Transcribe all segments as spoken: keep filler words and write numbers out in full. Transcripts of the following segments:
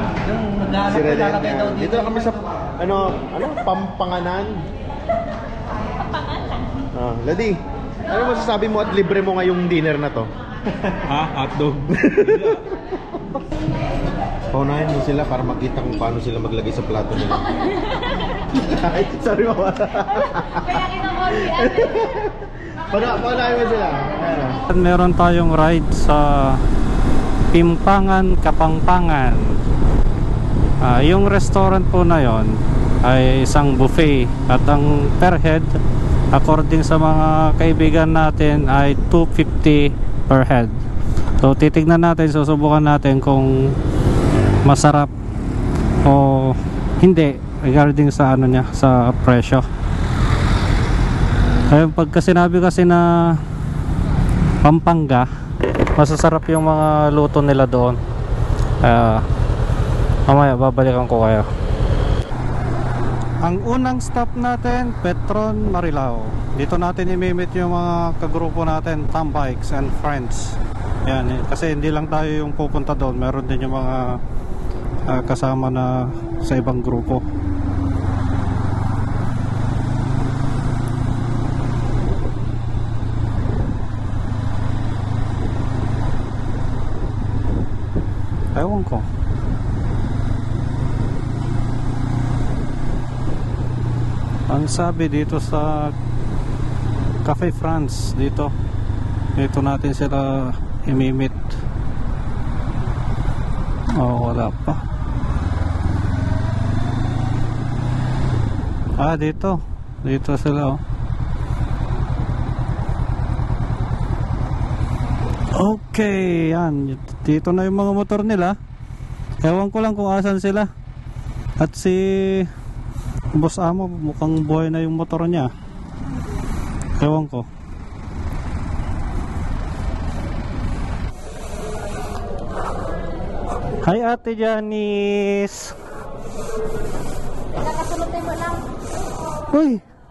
Yung nag-aalak Si ko Reden, lalagay daw yan. dito. Dito na kami sa, ano, ano, Pampanganan. Papangalan. Ah, Ladi, ano masasabi mo at libre mo ngayong dinner na to? Ha? Hotdog. Paunahin mo sila para makita kung paano sila maglagay sa plato nila. Ay, sorry mo. Kaya kinamol yan. Paunahin mo sila. Ayan. Meron tayong ride sa Pimpangan, Kapampangan. Uh, yung restaurant po na yon ay isang buffet at ang per head according sa mga kaibigan natin ay two fifty per head. So titignan natin, susubukan natin kung masarap o hindi regarding sa ano niya, sa presyo. Kaya pagka sinabi kasi na Pampanga, masasarap yung mga luto nila doon. Uh, mamaya babalikan ko kayo. Ang unang stop natin, Petron, Marilao. Dito natin i-meet yung mga kagrupo natin, Tambikes and Friends. Yan, eh, kasi hindi lang tayo yung pupunta doon, meron din yung mga uh, kasama na sa ibang grupo. Ewan ko. Ang sabi dito sa Cafe France, dito dito natin sila imimit. Oh, wala pa. Ah, dito dito sila, oh. Okay, yan. Dito na yung mga motor nila. Ewan ko lang kung asan sila. At si Boss Amo, mukhang buhay na yung motor niya. Ewan ko. Hi Ate Janice. Nakasunod mo lang. Uy.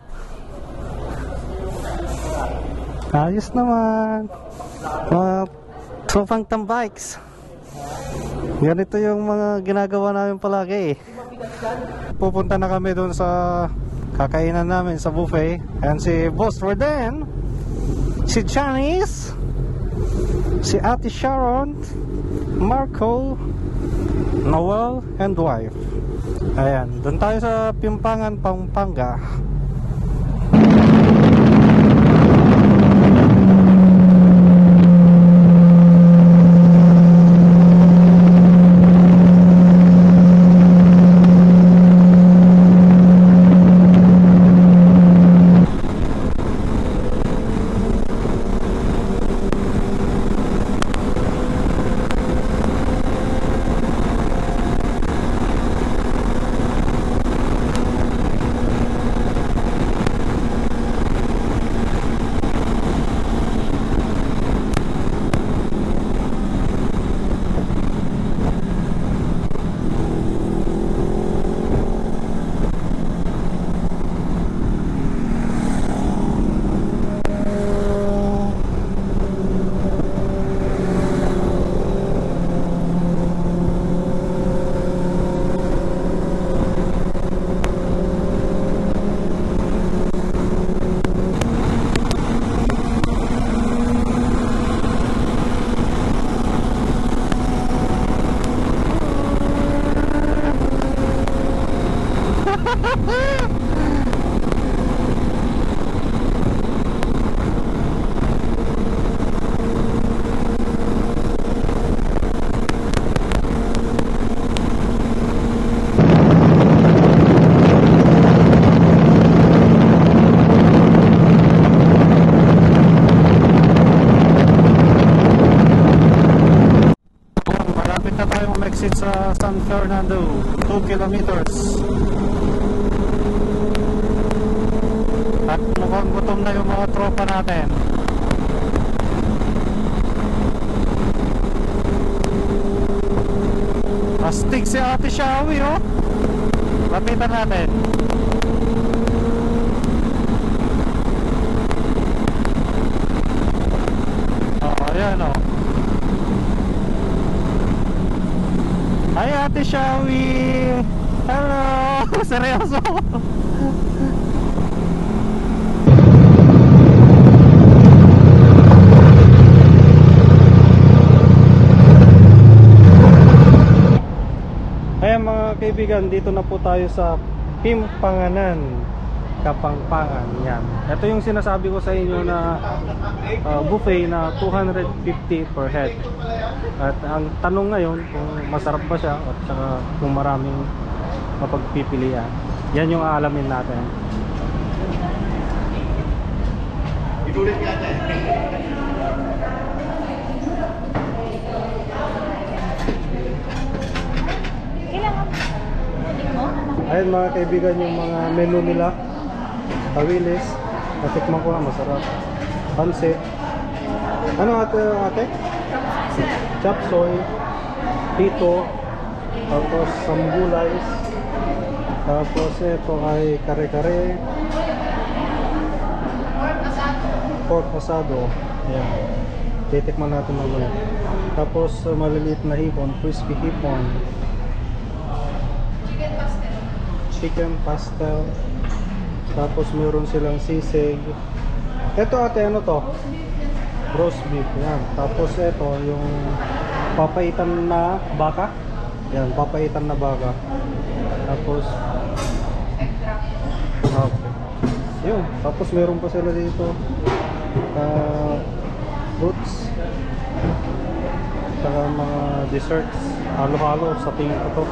Ayos naman. Mga tropang Tambikes. Ganito yung mga ginagawa namin palagi. Pupunta na kami doon sa kakainan namin sa buffet. Ayan si Boss Reden, si Janice, si Ate Sharon, Marco, Noel, and wife. Ayan, doon tayo sa Pimpangan, Pampanga. Exit sa San Fernando, two kilometers. At mukhang gutom na yung mga tropa natin. Astig si Ate Shawi, oh. Lapitan natin. Oh, ayan, oh. Hi Ate Shawi! Hello! Seryoso! Ayan mga kaibigan, dito na po tayo sa Pimpanganan, Kapampangan. Yan. Ito yung sinasabi ko sa inyo na uh, buffet na two hundred fifty per head. At ang tanong ngayon kung masarap ba siya at saka kung maraming mapagpipilian. Yan yung aalamin natin. Itulit ka natin. Kailangan mo? Ayun mga kaibigan yung mga menu nila. Tawilis. Natikman ko na, masarap. Pansit. Ano ate? ate? Chop soy. Tito. Tapos samgulays. Tapos ito ay kare-kare. Pork asado. Ayan. Titikman natin mamaya. Tapos uh, maliliit na hipon. Crispy hipon. Chicken pastel. Tapos meron silang sisig. Ito ate, ano to? Roast beef. Yan. Tapos ito yung papaitan na baka. Yan, papaitan na baka. Tapos okay. Yun. Tapos meron pa sila dito uh, fruits. Saka mga desserts. Halo-halo sa tingin ko to.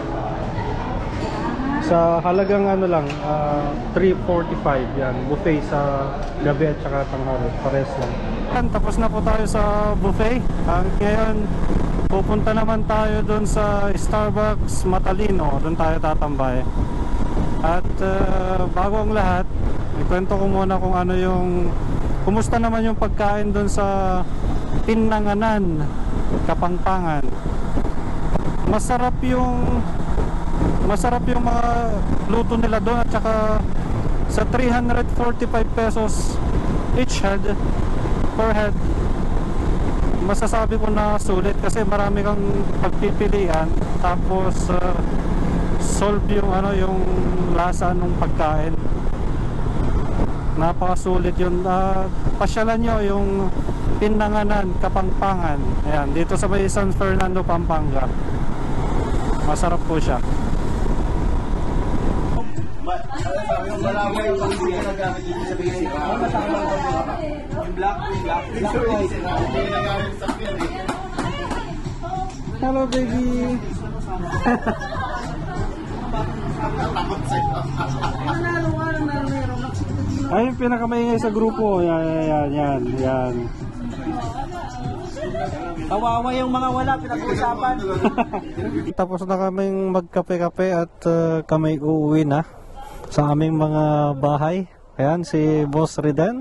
Sa halagang ano lang, uh, three forty-five yan, buffet sa gabi at saka tanghali, pares lang. Tapos na po tayo sa buffet. Ang ngayon, pupunta naman tayo doon sa Starbucks Matalino, doon tayo tatambay. At uh, bago ang lahat, ikwento ko muna kung ano yung, kumusta naman yung pagkain doon sa Pinanganan, Kapampangan. Masarap yung Masarap yung mga luto nila doon at saka sa three hundred forty-five pesos each head per head, masasabi ko na sulit kasi marami kang pagpipilian. Tapos uh, solve yung ano yung lasa ng pagkain. Napakasulit yun. Uh, pasyalan nyo yung Pinanganan, Kapampangan. Ayan, dito sa may San Fernando, Pampanga. Masarap po siya. Yung balaway, yung pang hindi na gamit dito sa basic. Ano nataklang ko nila? Yung black, yung black. Black or white? Hindi na gamit sa yan eh. Hello baby. Takot sa'yo. Ay, yung pinakamaingay sa grupo. Yan, yan, yan, yan. Kawawa yung mga wala, pinag-uusapan. Tapos na kaming magkape-kape at uh, kami uuwi na sa aming mga bahay. Ayan, si Boss Riden.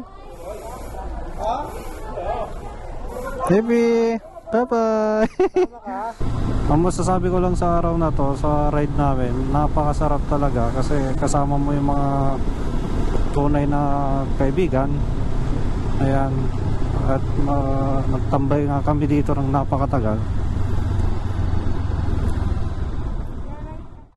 Baby, bye-bye. Ang masasabi ko lang sa araw na to, sa ride namin, napakasarap talaga kasi kasama mo yung mga tunay na kaibigan. Ayan, at uh, nagtambay nga kami dito ng napakatagal.